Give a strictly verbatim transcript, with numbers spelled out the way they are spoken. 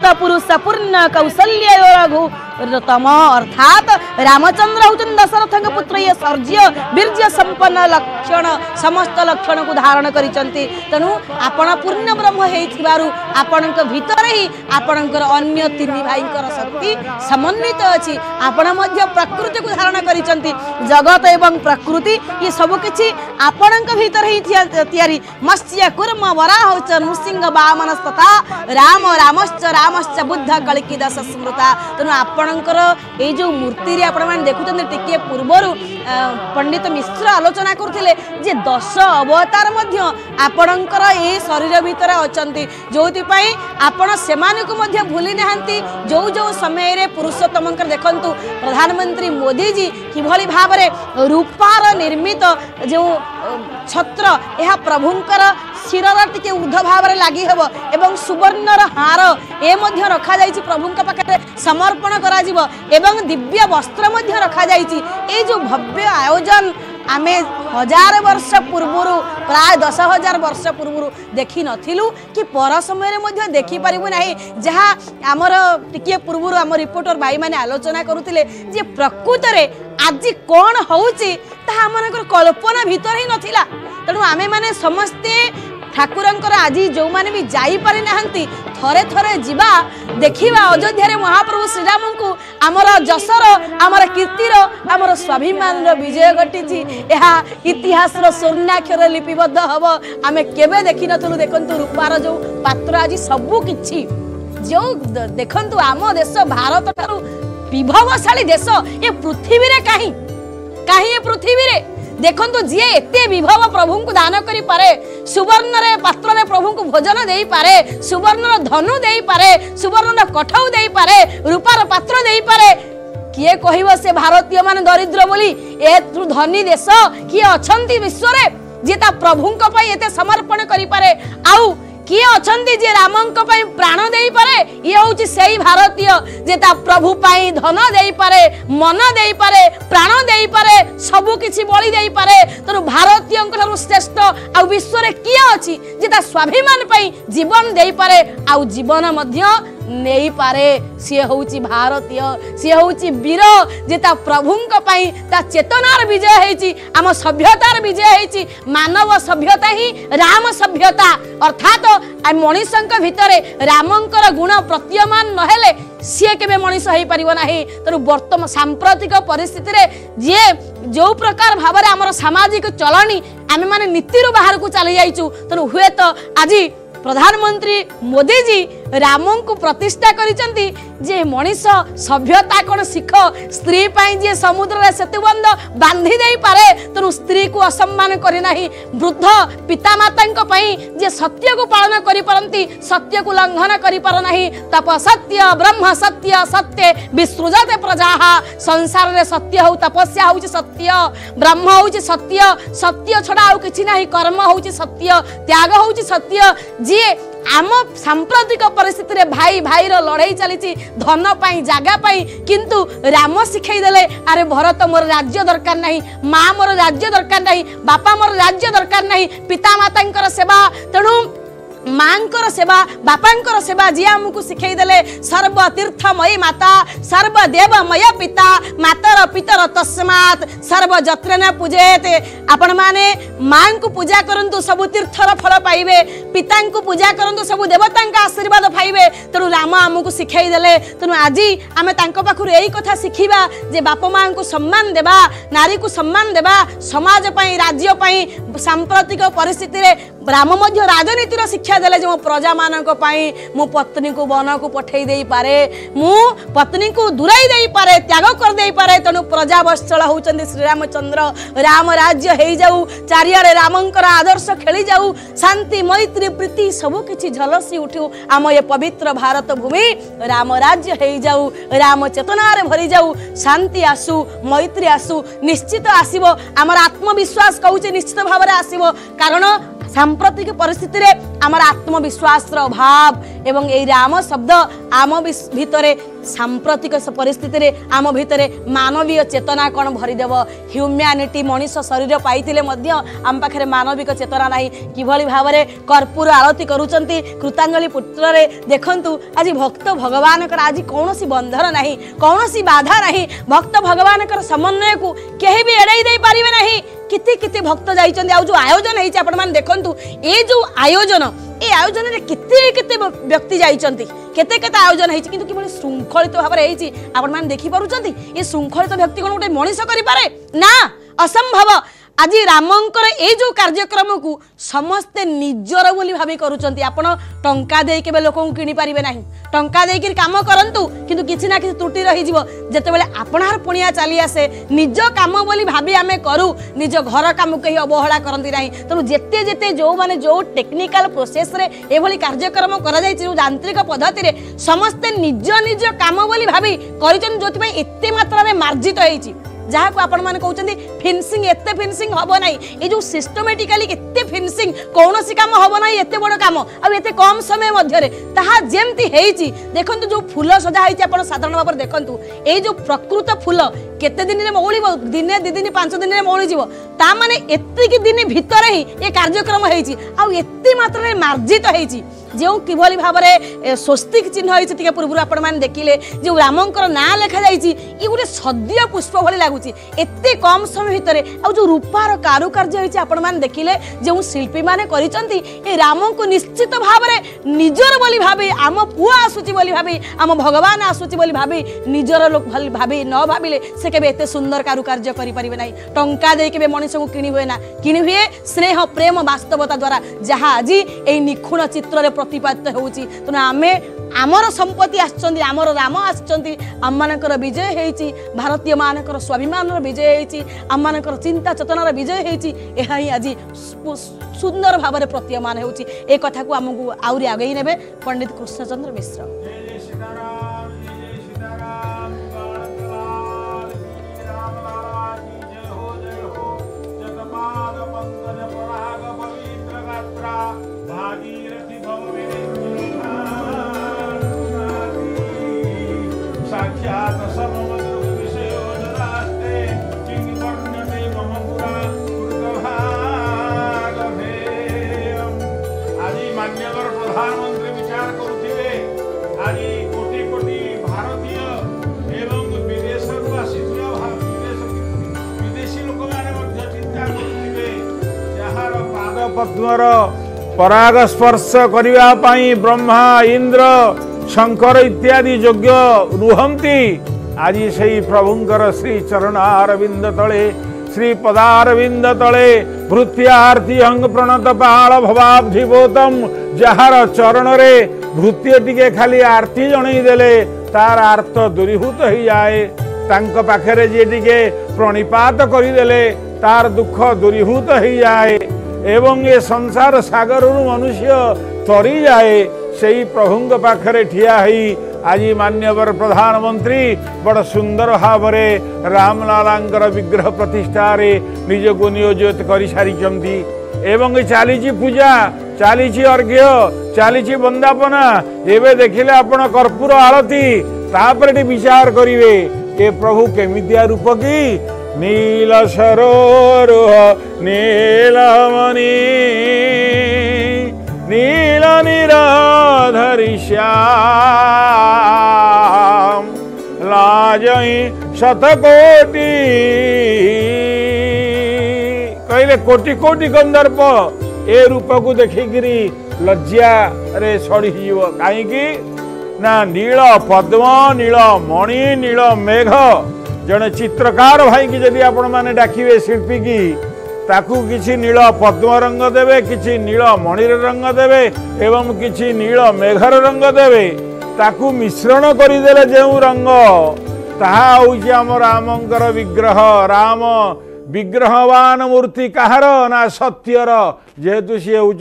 पुरुष पूर्ण कौशल्य रघु तम अर्थात रामचंद्र होचन दशरथ पुत्र ये शौर्य वीर्य संपन्न लक्षण समस्त लक्षण को धारण करिसंती तेणु आपण पूर्ण ब्रह्म हेइथिबारु आपणक भितर ही आपणकर अन्य तीन भाईकर शक्ति समन्वित अछि आपण मध्य प्रकृति को धारण करिसंती जगत एवं प्रकृति ये सब किछि आपणक भितर ही तयारी मत्स्य कुर्म वराह च नृसिंह वामन तथा राम रामश्च रामश्च बुद्ध कलिकी दश स्मृता तेणु आपणकर ए जो मूर्ति रे आपण माने देखुछन टिके पूर्वरु पंडित मिश्र आलोचना करथिले जे दश अवतार मध्य आपणकर ए शरीर भितर अछंती जोति पई आपण सेमान को मध्य भूली नहंती जो जो समय रे पुरुषोत्तमकर देखंतु प्रधानमंत्री मोदी जी किभली भाबरे रूपार निर्मित जो छत्र यह प्रभुंकर शिरर टिके ऊर्ध्व भाव में लगी हेब एवं सुवर्णर हार ए मध्य रखा जाइछि प्रभुंक पाखे समर्पण करा जिवो एवं दिव्य वस्त्र मध्य रखा जाइछि ए जो भव्य आयोजन आमे हजार वर्ष पूर्व प्राय दस हजार वर्ष पूर्व देखी नथिलु कि पर समय रे मध्य देखि परिबु नाही जहा हमर टिके पूर्व हम रिपोर्टर भाई माने आलोचना करुतिले जे प्रकृत रे आज कोन होउछि ता हमनकर कल्पना भीतर ही नथिला तेणु आमे माने समस्ते ठाकुरंकर आज जो माने भी जाई पारि नाहंती थरे थरे जीवा देखिबा अयोध्या रे महाप्रभु श्री राम को आमर जसर आमर कीर्तिर आमर स्वाभिमान रो विजय घटिछि एहा इतिहास रो स्वर्णाक्षर लिपिबद्ध हबो आमे केबे देखि नथलु देखंतु रूपार जो पात्र आज सबु किछि जो देखंतु आम देश भारत थारु विभवशाली देश ए पृथ्वी रे काहे काहे ए पृथ्वी रे देखंतु जी एते विभव प्रभु को दान करि पारे सुवर्ण रे पात्र रे प्रभु को भोजन देई पारे सुवर्ण धनु देई पारे सुवर्ण कठौ देई पारे रूपार पात्र देई पारे किए कहिबो से भारतीय मान दरिद्र बोली ए धनी देश किए अछंती विश्व रे जे ता प्रभु को पई एते समर्पण करि पारे आउ किए अछंती जे रामंक पई प्राण देई पारे ये होची सेही भारतीय जे ता प्रभु पई धन देई पारे मन देई पारे प्राण देई पारे सब किछि बलि देई पारे तनु भारतीय ठारु श्रेष्ठ आ विश्व रे किए अछि जे ता स्वाभिमान पई जीवन देई पारे आ जीवन मध्य नहीं पारे सी होची भारतीय सी होची वीर जे ता प्रभुंक पई ता चेतनार विजय हेची आम सभ्यतार विजय हेची मानव सभ्यता ही राम सभ्यता अर्थात मनीषंक भितरे रामंकर गुण प्रतीयमान नहेले सी केबे मनीष हेई परिबो नाही तनु वर्तमान सांप्रतिक परिस्थिति रे जे जो प्रकार भाव रे हमर सामाजिक चलनी आमे माने नीति रु बाहर को चली जाइछु तनु हुए तो आज प्रधानमंत्री मोदी जी रामन को प्रतिष्ठा करिसंती जे मनीष सभ्यता कोन सिख स्त्री पाई जे समुद्र रे सेतुबंध बांधी देई पारे तनु स्त्री को असम्मान करि नाही वृद्ध पिता मातांक पई जे सत्य को पालन करि परंती सत्य को लंघन करि पर नाही तप सत्य ब्रह्म सत्य सत्य विसृजते प्रजाः संसार रे सत्य हो तपस्या होउची सत्य ब्रह्म होउची सत्य सत्य छडा आउ किछि नाही कर्म होउची सत्य त्याग होउची सत्य जे आम सांप्रतिक परिस्थिति रे भाई भाई रो लड़ाई चली धन पाई जागा पाई किंतु राम शिखाई देले अरे भरत मोर राज्य दरकार नहीं माँ मोर राज्य दरकार नहीं बापा मोर राज्य दरकार नहीं पिता माता सेवा तेणु मांकर सेवा बापांकर सेवा जी आमको शिखाई देले सर्व तीर्थमयी माता सर्व देवमय पिता मातर पितर तस्मात् सर्व जत्रेन पूजेते आपण माने मां को पूजा करंतु सब तीर्थर फल पाइबे पिता को पूजा करंतु सब देवतांका आशीर्वाद पाइबे तेणु राम आमको शिखाई देले तेणु आज आमे तांको पाखुर एई कथा शिखिबा जे बाप मां को सम्मान देबा नारी को सम्मान देबा समाज पई राज्य पई सांप्रतिक परिस्थिति रे राम मध्य राजनीतिर शिक्षा देले जे मो प्रजा मानक पई मो पत्नी को वन को पठेई देई पारे मु पत्नी को दुराई देई पारे त्याग कर देई पारे तनु प्रजा वत्सल होचंदी श्री रामचंद्र राम राज्य हेई जाऊ चारियाडे रामंकर आदर्श खेली जाऊ शांति मैत्री प्रीति सब किछि झलसी उठू आम ये पवित्र भारत भूमि राम राज्य हेई जाऊ राम चेतना रे भरी जाऊ शांति आसु मैत्री आसु निश्चित आसीबो हमर आत्मविश्वास कहूचे निश्चित भाव रे आसीबो कारण सांप्रतिक परिस्थिति रे आमर आत्मविश्वास अभाव एवं ए राम शब्द आम भितरे सांप्रतिक परिस्थिति रे आम भितरे मानवीय चेतना कौन भरीदेव ह्यूमैनिटी मनीष शरीर पाइतिले मध्य आम पाखरे मानविक चेतना नहीं किभली भाव में कर्पूर आरती करुचंती कृतांजलि पुत्र रे देखंतु आज भक्त भगवान आज कौन सी बंधन नहीं कौन सी बाधा नहीं भक्त भगवान समन्वय को केही भी एड़ाई दे पारिबे नहीं किति किति भक्त जाइचंदी आ जो आयोजन हेछि आपण मान देखंतु ए जो आयोजन ए आयोजन रे किति किति व्यक्ति जाइचंती केते केते आयोजन हेछि किंतु किभली शृंखलित भाव रे हेछि आपण मान देखि पारुचंती ए शृंखलित व्यक्ति कोन गोटे मनीष करि पारे ना असंभव आज रामंकर ए जो कार्यक्रम को समस्ते निजर बोली भाभी करूचंती आपण टंका दे केबे लोक को किनि पारिबे नाही टंका दे कि काम करंतु किंतु किछि ना किछि त्रुटि रहि जिवो जेतेबेले आपणार पुणिया चली आसे निज काम बोली भाभी आमे करू निज घर काम कहि अवहेला करंती नाही तनु जेते जेते जो माने जो टेक्निकल प्रोसेस रे ए भली कार्यक्रम करा जाय छि यांत्रिक पद्धति रे समस्ते निज निज काम बोली भाभी करिचन जोति पय एते मात्रा रे मार्जित होई छि जहाँ को आपण माने कहउचंदी फिनिशिंग एते फिनिशिंग हबो नाही ए जो सिस्टमैटिकली एते फिनिशिंग कोनोसी काम हबो नाही एते बड़ काम आ एते कम समय मध्य रे ताहा जेमती हेइची देखंतु जो फूल सजा हेइची आपण साधारण भाबर देखंतु ए जो प्रकृत फूल केते दिन रे मौळीबो दिने दि दिन पांच दिन रे मौळी जीवो ता माने एते कि दिन भीतर ही ए कार्यक्रम हेइची आ एते मात्रा रे मार्जित हेइची जो किभली भाव में स्वस्तिक चिन्ह होती पूर्व आपण मैंने देखिले जो रामंकर ना लिखा जाइए ये गोटे सद्य पुष्प भली लगुच एते कम समय भितर आ जो रूपार कारुकार्य होती आपण मैंने देखिले जो शिल्पी मैंने करिसंती ए राम को निश्चित भाव में निजर बोली भाभी आम पुआ आसुची बोली भाभी आम भगवान आसुची बोली भाभी निजर लोक भली भाभी न भाविले से केबे एते सुंदर कारुकार्य करि परिबे नाही टंका दे केबे मनीष को किनि हुए ना किनि हुए स्नेह प्रेम वास्तवता द्वारा जहाँ आज ए निखुण चित्र रे प्रतिपादित होउची तने आमे आमर संपत्ति आछंती आमर राम आछंती आममानकर विजय हेइची भारतीय मानकर स्वाभिमान विजय हेइची आममानकर चिंता चेतनार विजय हेइची एहा ही आज सुंदर भाव में प्रतीयमान होउची ए कथा को हमकु आउरी आगे नेबे पंडित कृष्णचंद्र मिश्र। प्रधानमंत्री विचार करुथिबे आज कोटी कोटी भारतीय एवं विदेश विदेशी लोक माने चिंता करुथिबे जहार पाद पद्मर पराग स्पर्श करिवा पई ब्रह्मा इंद्र शंकर इत्यादि योग्य रुहंती आज सही प्रभुंकर श्री चरणारविंद तले श्री पदारविंद तले भृत्यार्थी अंग प्रणत पाल भवाब्धिबोतम जहार चरण रे भृत्य टिके खाली आरती जणई देले तार आर्त दूरीभूत हो जाए तांक पाखरे जे टिके प्रणिपात करिदेले तार दुख दूरीभूत हो जाए एवं ये संसार सागर मनुष्य तरी जाए सेई प्रभुंक पाखरे ठिया ही आज मान्यवर प्रधानमंत्री बड़ सुंदर भाव में रामलालांकर विग्रह प्रतिष्ठा रे निज को नियोजित कर सारी एवं चली पूजा चली अर्घ्य चली वंदापना एवं देखिले आपण कर्पूर आरती तापर विचार करिवे ए प्रभु केमितिया रूप की नील सरोरुह नीलमणि नील निराधरि श्याम लाजई शतकोटि कहले कोटि कोटि गंधर्प ए रूप को देखिकी लज्जा रे सड़ी जीव कहीं ना नील पद्म नील मणि नील मेघ जड़े चित्रकार भाई की जदि आपण माने डाकिवे शिल्पी की ताकू किछि नील पद्म रंग देवे किछि नील मणिर रंग देवे एवं किछि नील मेघर रंग देवे ताकू मिश्रण करिदेले जेउ रंग ताहा होउछि हम रामंकर विग्रह राम विग्रहवान मूर्ति कहार ना सत्यर जेहेतु सी